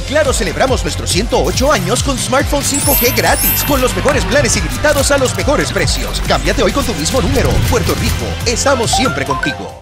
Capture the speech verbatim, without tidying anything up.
Claro celebramos nuestros ciento ocho años con smartphone cinco G gratis, con los mejores planes ilimitados a los mejores precios. Cámbiate hoy con tu mismo número. Puerto Rico, estamos siempre contigo.